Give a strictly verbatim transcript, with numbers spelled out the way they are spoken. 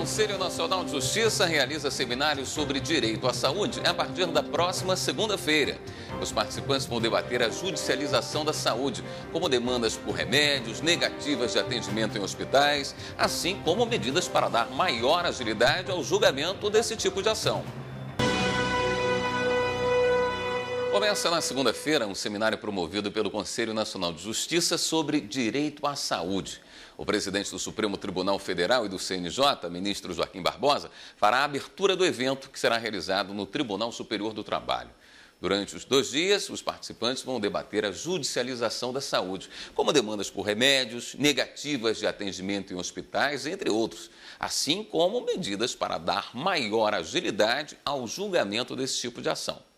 Conselho Nacional de Justiça realiza seminário sobre direito à saúde a partir da próxima segunda-feira. Os participantes vão debater a judicialização da saúde, como demandas por remédios, negativas de atendimento em hospitais, assim como medidas para dar maior agilidade ao julgamento desse tipo de ação. Começa na segunda-feira um seminário promovido pelo Conselho Nacional de Justiça sobre direito à saúde. O presidente do Supremo Tribunal Federal e do C N J, ministro Joaquim Barbosa, fará a abertura do evento que será realizado no Tribunal Superior do Trabalho. Durante os dois dias, os participantes vão debater a judicialização da saúde, como demandas por remédios, negativas de atendimento em hospitais, entre outros, assim como medidas para dar maior agilidade ao julgamento desse tipo de ação.